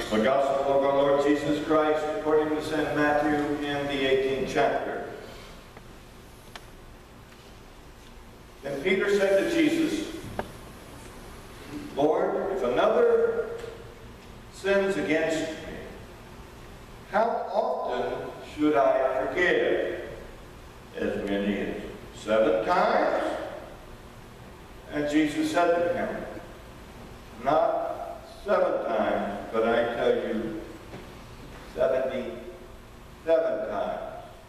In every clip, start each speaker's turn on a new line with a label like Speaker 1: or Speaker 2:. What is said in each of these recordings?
Speaker 1: The Gospel of our Lord Jesus Christ according to St. Matthew in the 18th chapter. Then Peter said to Jesus, Lord, if another sins against me, how often should I forgive? As many as 7 times? And Jesus said to him, not 7 times, but I tell you, 77 times.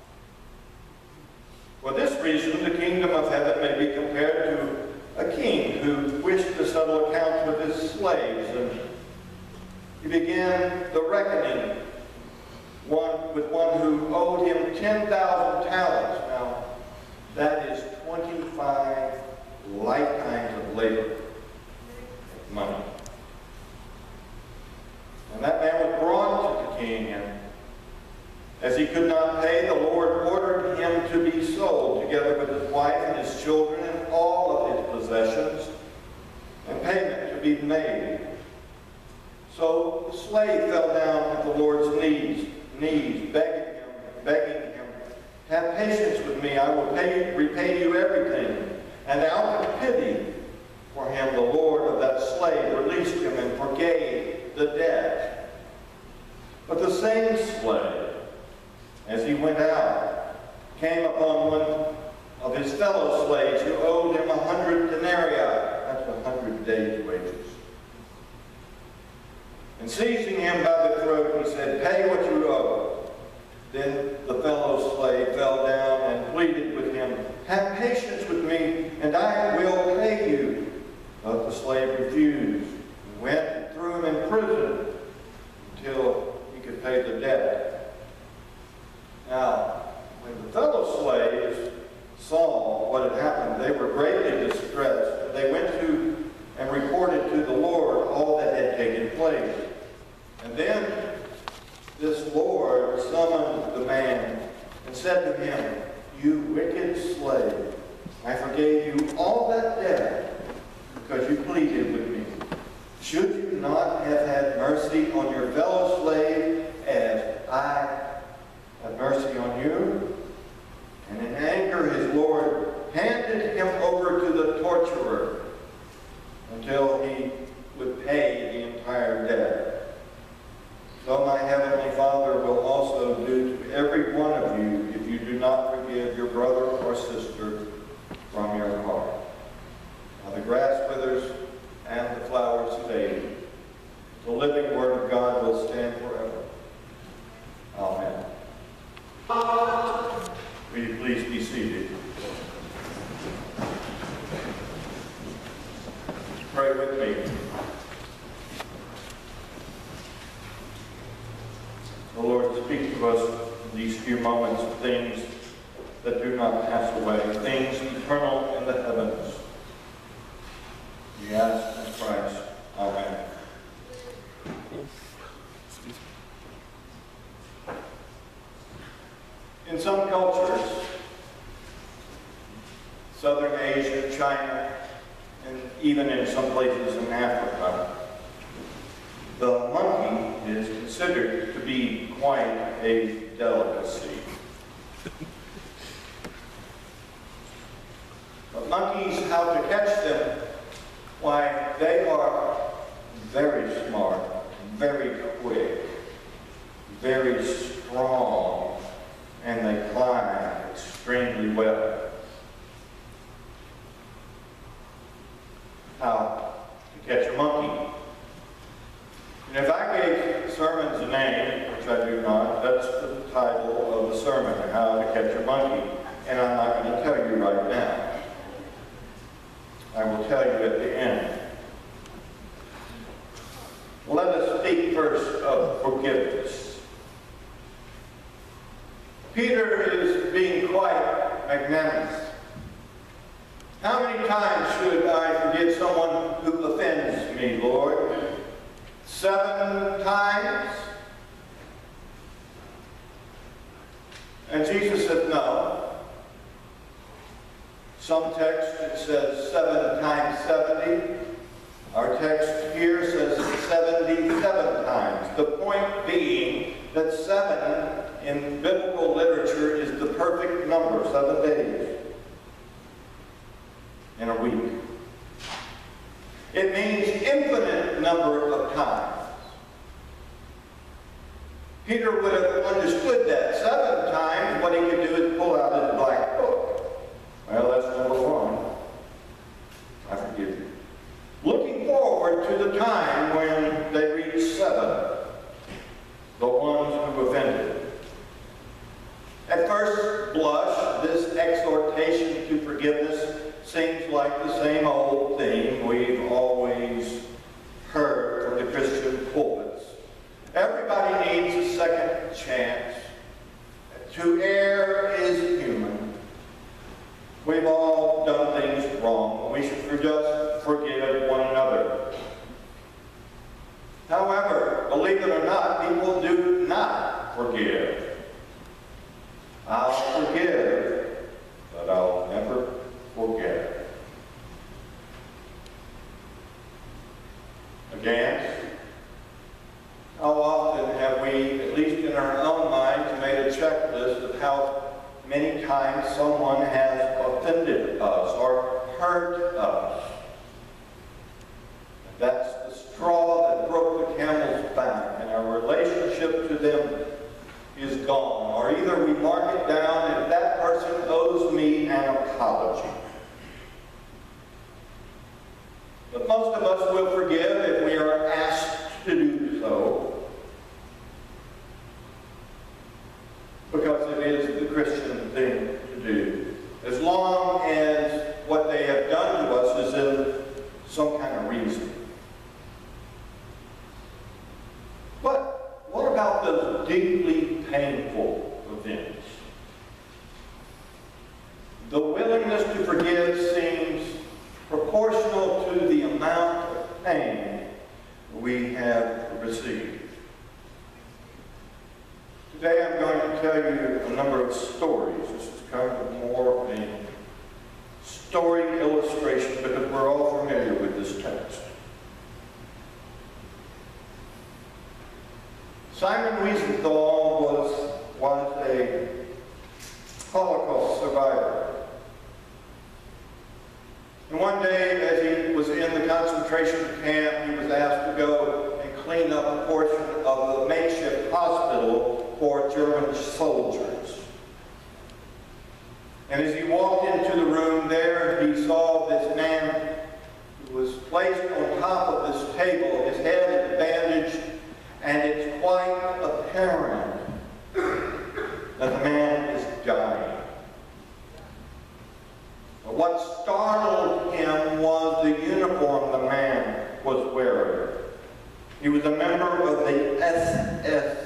Speaker 1: For this reason, the kingdom of heaven may be compared to a king who wished to settle accounts with his slaves, and he began the reckoning with one who owed him 10,000 talents. Now, that is 25 lifetimes of labor, money. And that man was brought to the king, and as he could not pay, the Lord ordered him to be sold, together with his wife and his children and all of his possessions, and payment to be made. So the slave fell down at the Lord's knees, begging him, have patience with me, I will repay you everything. And out of pity for him, the Lord of that slave released him and forgave the debt. But the same slave, as he went out, came upon one of his fellow slaves who owed him 100 denarii. That's 100 days' wages. And seizing him by the throat, he said, pay what you owe. Then the fellow slave fell down and pleaded with him, have patience with me, and I will pay you. But the slave refused, and went and threw him in prison until he could pay the debt. Now, when the fellow slaves saw what had happened, they were greatly distressed. They went to and reported to the Lord all that had taken place. And then this Lord summoned the man and said to him, you wicked slave, I forgave you all that debt because you pleaded with me. Should you not have had mercy on your fellow slave as I have mercy on you? And in anger his Lord handed him over to the torturer until he would pay the entire debt. So my heavenly Father will also do to every one of you if you do not forgive your brother or sister from your heart. Now the grass withers and the flowers fade. The living word of God will stand forever. Amen. Will you please be seated? Pray with me. The Lord, speak to us in these few moments of things that do not pass away, things eternal in the heavens. We ask in Christ. Amen. In some cultures, Southern Asia, China, and even in some places in Africa, the monkey is considered to be quite a delicacy. But monkeys, how to catch them? Why, they are very smart, very quick, very strong, and they climb extremely well. How to catch a monkey? And if I gave sermons a name, which I do not, that's the title of the sermon, How to Catch a Monkey. And I'm not going to tell you right now. I will tell you at the end. Let us speak first of forgiveness. Peter is being quite magnanimous. How many times should I forgive someone who offends me, Lord? 7 times? And Jesus said, no. Some text it says 7 times 70. Our text here says 77 times. The in biblical literature is the perfect number, 7 days in a week. It means infinite number of times. Peter would have understood that. 7 times, what he could do is pull out his black book. Well, that's number 1. I forgive you. Looking forward to the time when they reach 7, the ones who offended. At first blush, this exhortation to forgiveness seems like the same old thing we've always heard from the Christian pulpits. Everybody needs a second chance. To err is human. We've all done things wrong. We should just forgive one another. However, believe it or not, people do not forgive. I'll forgive, but I'll never forget. Again, how often have we, at least in our own minds, made a checklist of how many times someone has offended us or hurt us? That's the straw that broke the camel's back, and our relationship to them is gone. Or either we mark it down and that person owes me an apology. But most of us will forgive if we are asked to do so, because it is the Christian thing to do, as long as what they have done to us is in some kind of reason. But what about those deeply painful events? The willingness to forgive seems proportional to the amount of pain we have received. Today I'm going to tell you a number of stories. This is kind of more of a story illustration because we're all familiar with this text. Simon Wiesenthal was a Holocaust survivor. And one day, as he was in the concentration camp, he was asked to go and clean up a portion of the makeshift hospital for German soldiers. And as he walked into the room there, he saw this man who was placed on top of this table. His head is bandaged, and it's quite apparent that the man is dying. But what startled him was the uniform the man was wearing. He was a member of the SS.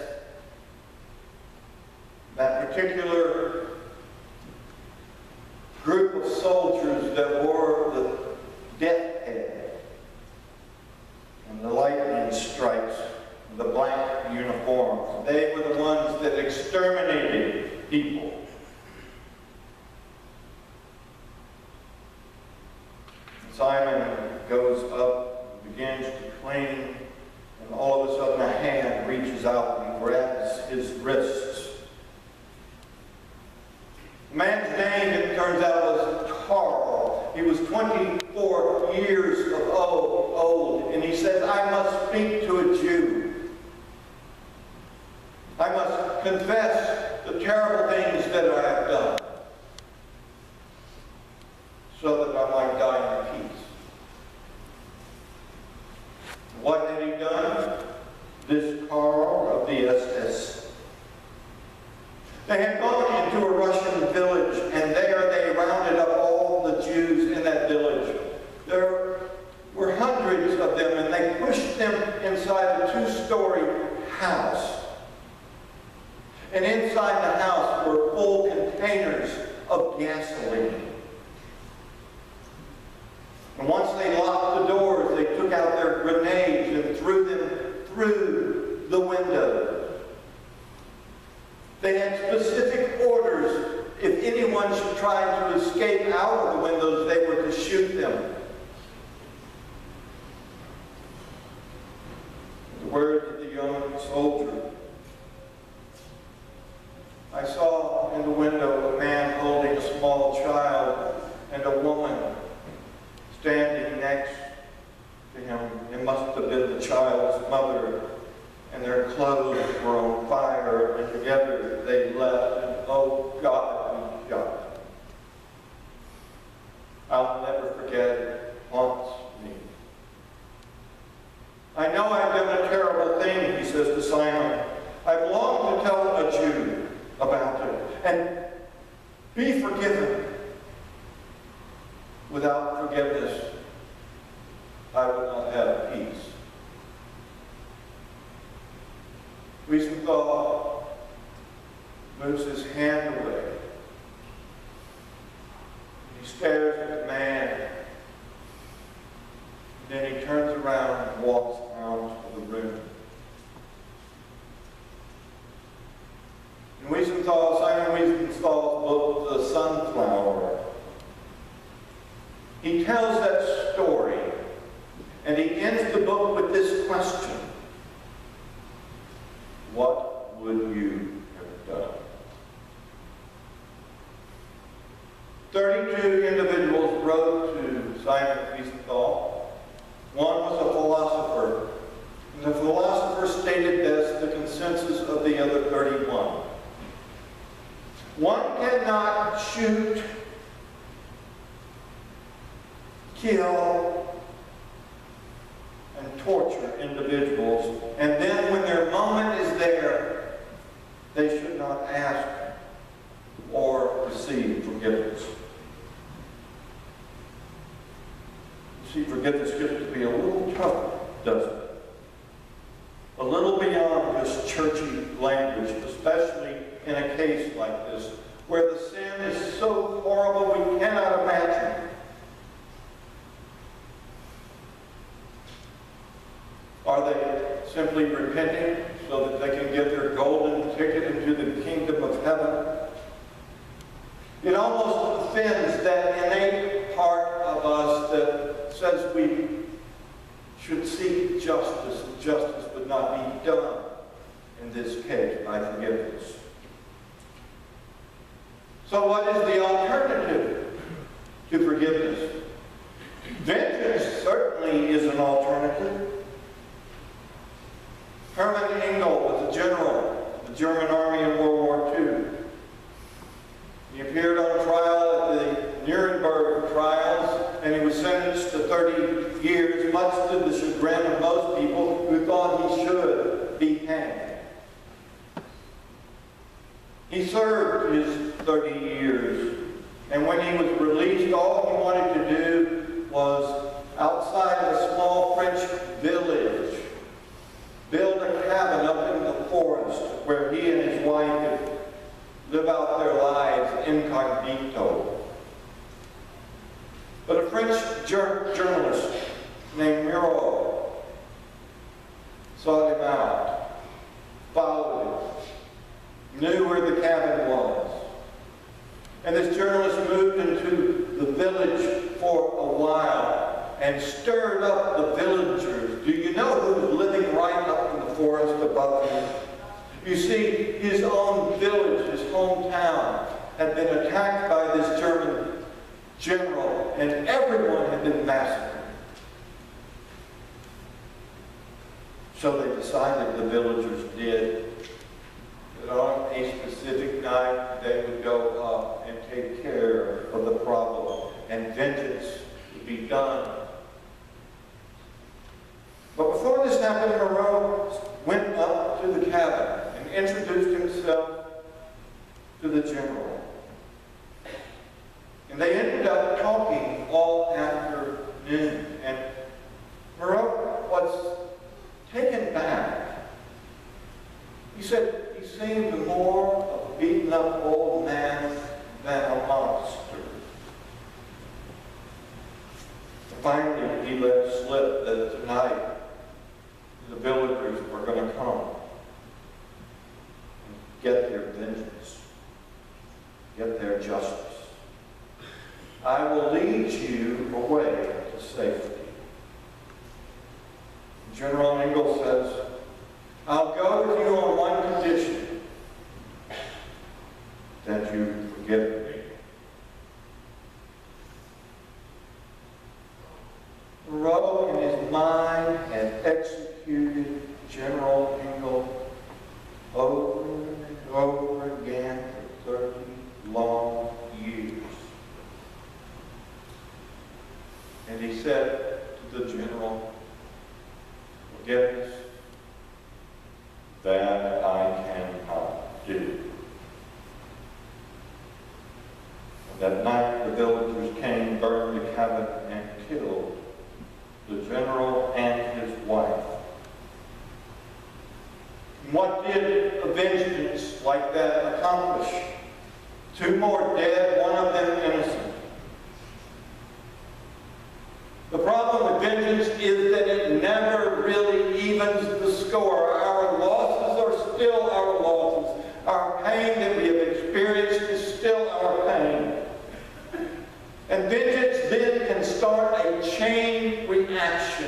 Speaker 1: That particular group of soldiers that wore the death head and the lightning stripes, the black uniforms. They were the ones that exterminated people. Simon goes up, begins to clean, and all of a sudden a hand reaches out and grabs his wrists. The man's name, it turns out, was Carl. He was 24 years of old, and he said, "I must speak to a Jew. I must confess the terrible things that I have done, so that I might die in peace." What had he done? This Carl of the SS. They had gone into a Russian village, and there they rounded up all the Jews in that village. There were hundreds of them, and they pushed them inside a 2-story house. And inside the house were full containers of gasoline. And once they locked the doors, they took out their grenades and threw them through the window. They had specific orders. If anyone should try to escape out of the windows, they were to shoot them. The words of the young soldier. and their clothes were on fire, and together they left, and oh God, we shouted. I'll never forget it haunts me. I know I've done a terrible thing, he says to Simon. I've longed to tell a Jew about it and be forgiven. Without forgiveness, I would not have peace. Wiesenthal moves his hand away. He stares at the man. And then he turns around and walks out of the room. In Simon Wiesenthal's book, The Sunflower, he tells that story, and he ends the book with this question: what would you have done? 32 individuals wrote to Simon Wiesenthal. One was a philosopher, and the philosopher stated this, the consensus of the other 31. One cannot shoot, kill, and torture individuals, and then when their moment is there, they should not ask or receive forgiveness. You see, forgiveness gets to be a little tough, doesn't it? A little beyond just churchy language, especially in a case like this, where the sin is so horrible we cannot imagine. Are they simply repenting so that they can get their golden ticket into the kingdom of heaven? It almost offends that innate part of us that says we should seek justice, and justice would not be done in this case by forgiveness. So what is the alternative to forgiveness? Vengeance certainly is an alternative. Hermann Engel was a general of the German army in World War II. He appeared on trial at the Nuremberg trials, and he was sentenced to 30 years, much to the chagrin of most people who thought he should be hanged. He served his 30 years, and when he was released, all he wanted to do was, outside a small French village, build a cabin up in the forest where he and his wife could live out their lives incognito. But a French journalist named Miro sought him out, followed him, knew where the cabin was. And this journalist moved into the village for a while and stirred up the villagers. Do you know who was living right up in the forest above him? You see, his own village, his hometown, had been attacked by this German general, and everyone had been massacred. So they decided, the villagers did, that on a specific night they would go up and take care of the problem, and vengeance would be done. But before this happened, Moreau went up to the cabin and introduced himself to the general. And they ended up talking all afternoon. And Moreau was taken back. He said he seemed more of a beaten up old man than a monster. Finally, he let slip that tonight the villagers were going to come and get their vengeance, get their justice. I will lead you away to safety. General Engel says, I'll go with you on one condition, that you forgive me. Moreau, in his mind, had executed General Engel that I cannot do. That night the villagers came, burned the cabin, and killed the general and his wife. What did a vengeance like that accomplish? 2 more dead, 1 of them innocent. The problem with vengeance is that it never really evens the score. Our losses are still our losses. Our pain that we have experienced is still our pain. And vengeance then can start a chain reaction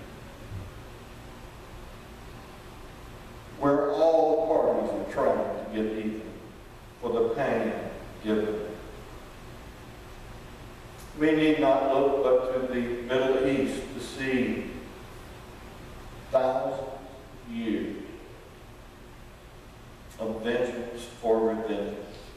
Speaker 1: where all parties are trying to get even for the pain given. We need not look but to the Middle East to see thousands of years of vengeance for revenge.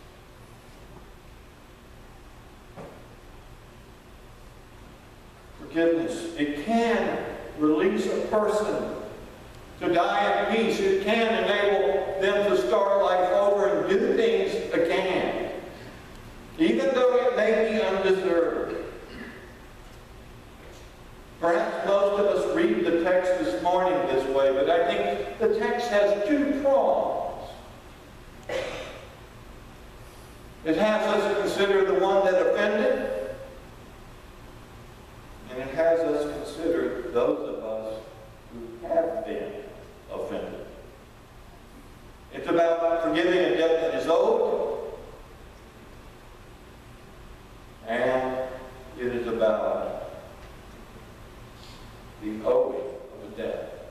Speaker 1: Forgiveness, it can release a person to die in peace. It can enable them to start life over and do things again, even though it may be undeserved. Perhaps most of us read the text this morning this way, but I think the text has 2 prongs. It has us consider the one that offended, and it has us consider those of us who have been offended. It's about forgiving a debt that is owed, and it is about the owing of a debt.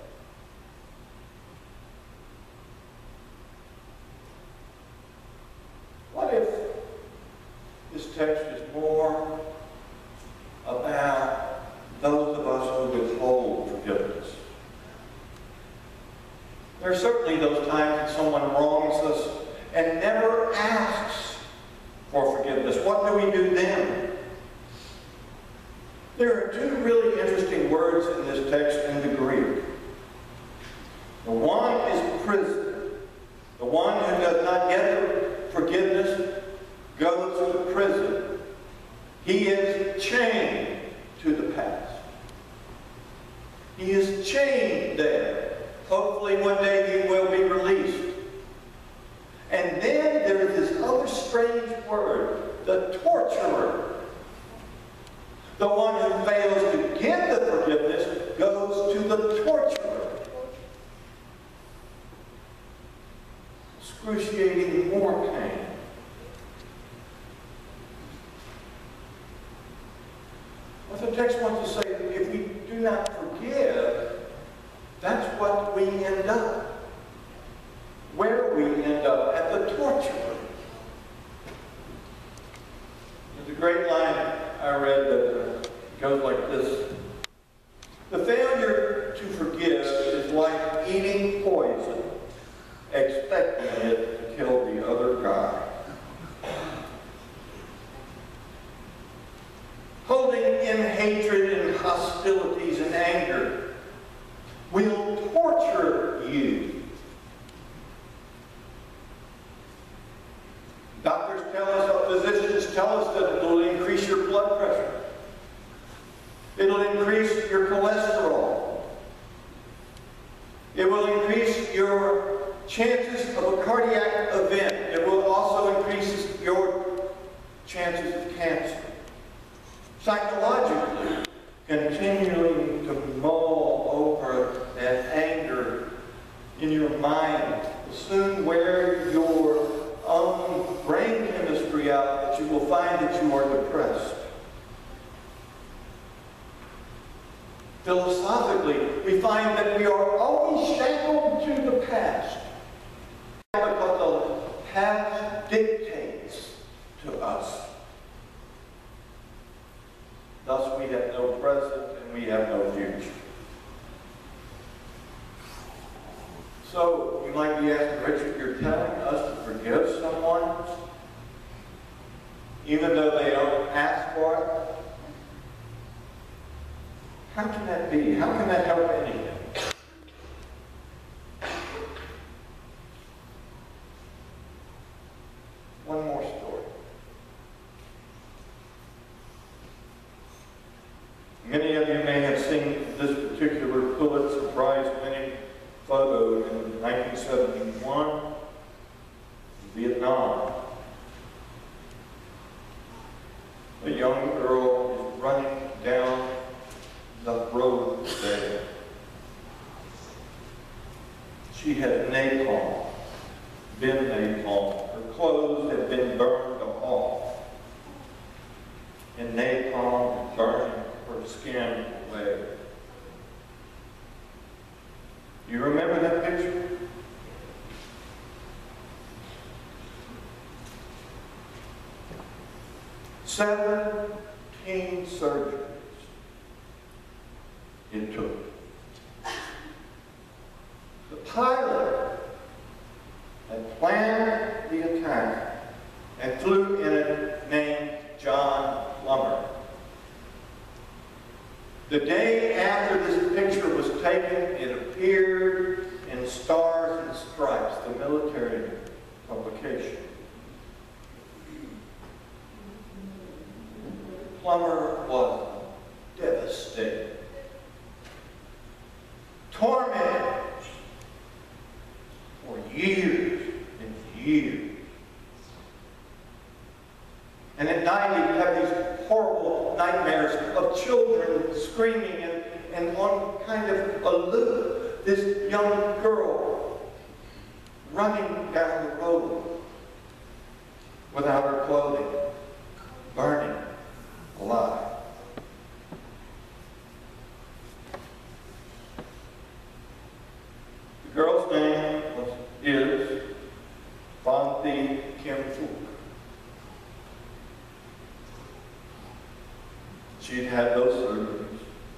Speaker 1: What if this text is more about those of us who withhold forgiveness? There are certainly those times that someone wrongs us and never asks for forgiveness. What do we do then? There are 2 really interesting words in this text in the Greek. The one is prison. The one who does not get forgiveness goes to prison. He is chained to the past. He is chained there. Hopefully one day he will be released. And then there is this other strange word, the torturer. The one who fails to give the forgiveness goes to the torturer. Excruciating more pain. What the text wants to say, if we do not forgive, that's what we end up. Where we end up, at the torturer. There's a great line I read that goes like this. The failure to forgive is like eating poison, expecting it to kill the other guy. Holding in hatred and hostilities and anger will torture you. Doctors tell us, physicians tell us that it will increase your blood pressure. It'll increase your cholesterol. It will increase your chances of a cardiac event. It will also increase your chances of cancer. Psychologically, continuing to mull over that anger in your mind will soon wear your own brain chemistry out, that you will find that you are depressed. Philosophically, we find that we are always shackled to the past because the past dictates to us. Thus, we have no present and we have no future. So, you might be asking, Richard, you're telling us to forgive someone even though they don't ask for it? How can that be? How can that help anything? 1971, Vietnam. A young girl is running down the road there. She had napalm, been napalm. Her clothes had been burned off. And napalm is burning her skin away. You remember that picture? "17 surgeries it took. The pilot had planned the attack and flew in it named John Plummer. The day after this picture was taken, it appeared in Stars and Stripes, the military publication. Plummer was devastated, tormented for years and years. And at night he'd have these horrible nightmares of children screaming and on kind of a loop, this young girl running down the road without her clothing, burning alive. The girl's name is Van Thi Kim Phuc. She'd had those surgeries.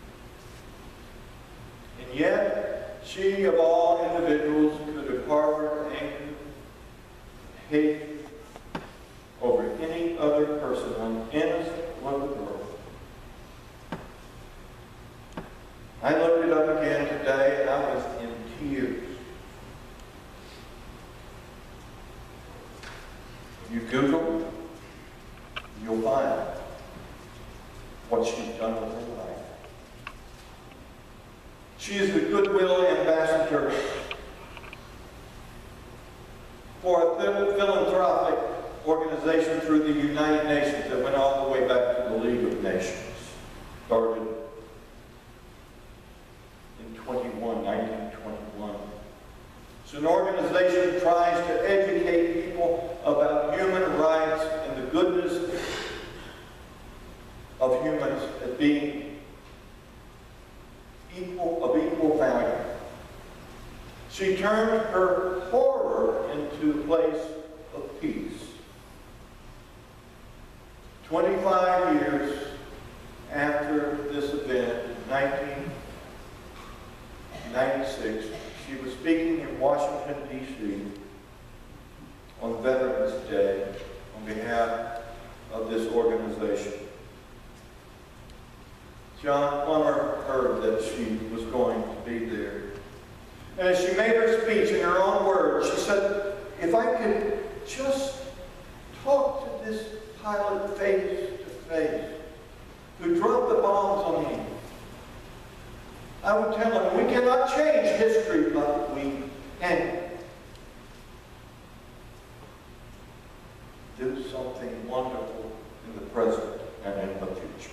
Speaker 1: And yet, she of all individuals could have harbored anger, hate over any other person, an innocent little girl. I looked it up again today and I was in tears. You Google, you'll find what she's done with her life. She is the goodwill ambassador for a philanthropic organization through the United Nations that went all the way back to the League of Nations. Started in 1921. It's an organization that tries to educate people about human rights and the goodness of humans as being of equal value. She turned her horror into a place of peace. 25 years after this event, in 1996, she was speaking in Washington, D.C. on Veterans Day on behalf of this organization. John Plummer heard that she was going to be there. And as she made her speech in her own words, she said, if I could just talk to this pilot face to face who dropped the bombs on me, I would tell him, we cannot change history, but we can do something wonderful in the present and in the future.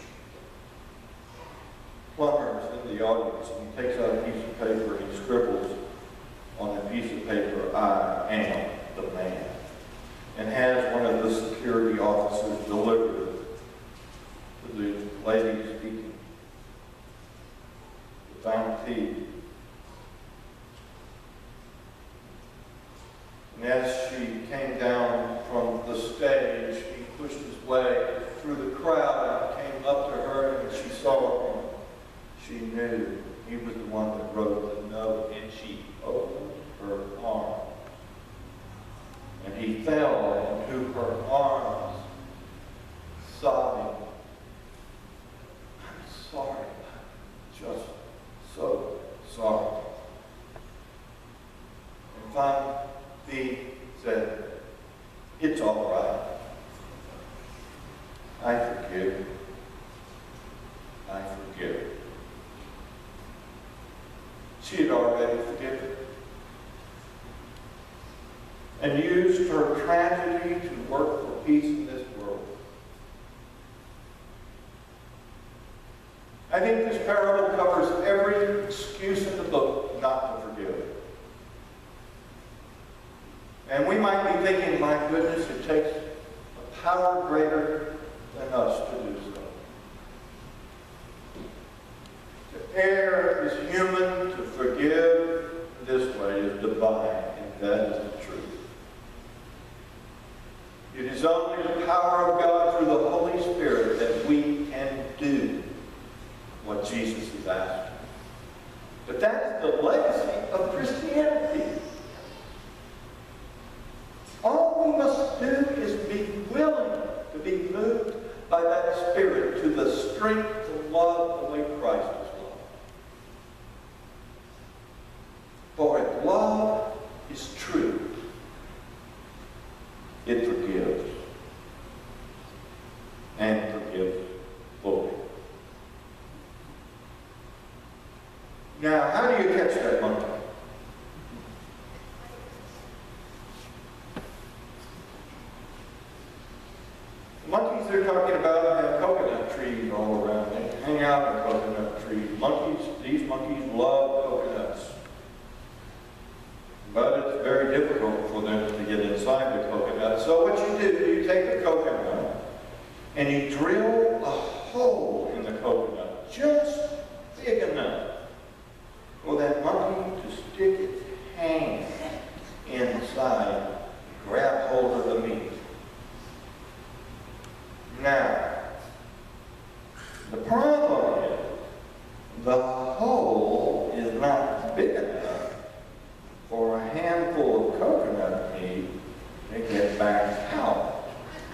Speaker 1: Plummer is in the audience, and he takes out a piece of paper and he scribbles on a piece of paper, I am the man, and has one of the security officers deliver it to the lady speaking, the Van Thi. And as she came down from the stage, he pushed his way through the crowd and came up to her, and she saw him. She knew he was the one that wrote the note, and she opened her arms. And he fell into her arms, sobbing, I'm sorry, I'm just so sorry. And Van Thi said, it's all right. I forgive. I forgive. She had already forgiven. and used her tragedy to work for peace in this world. I think this parable covers every excuse in the book not to forgive. And we might be thinking, my goodness, it takes a power greater than us to do so. To err is human, to forgive this way is divine, and that is the truth. It is only the power of God through the Holy Spirit that we can do what Jesus has asked. But that is the legacy of Christianity. All we must do is be willing to be moved by that Spirit to the strength to love the way Christ is loved. For if love is true, it forgives. And forgives fully. Now, how do you catch that monkey? The monkeys they're talking about have coconut trees all around. They hang out in coconut trees. These monkeys love coconuts. But it's very difficult for them to get inside the coconut. So what you do, you take the coconut and you drill a hole in the coconut, just big enough for that monkey to stick its hand inside and grab hold of the meat. Now, the problem is the hole is not big enough for a handful of coconut meat to get back out.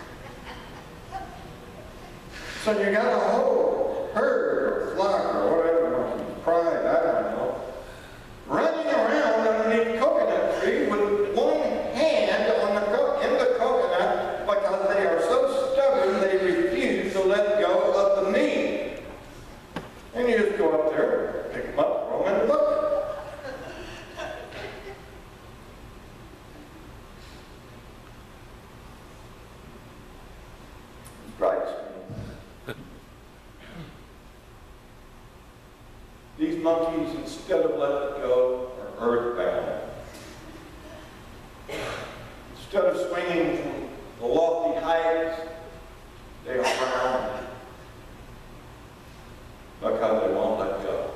Speaker 1: So you got a whole herd or flock or whatever, pride, I don't know, running around underneath the coconut tree with one hand in the coconut because they are so stubborn they refuse to let go of the meat. And you just go up there, pick them up, throw them in the bucket. Strikes me. These monkeys, instead of letting go, are earthbound. Instead of swinging from the lofty heights, they are bound because they won't let go.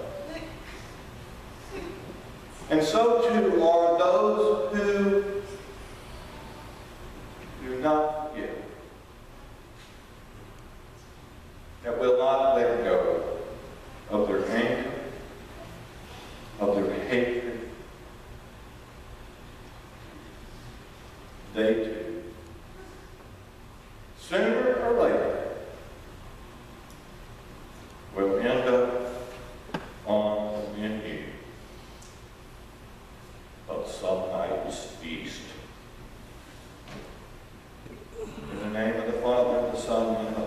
Speaker 1: And so too are those who do not forgive, that will not let go of their anger, of their hatred. They too, sooner or later, will end up on the menu of some night's feast. In the name of the Father, and the Son, and the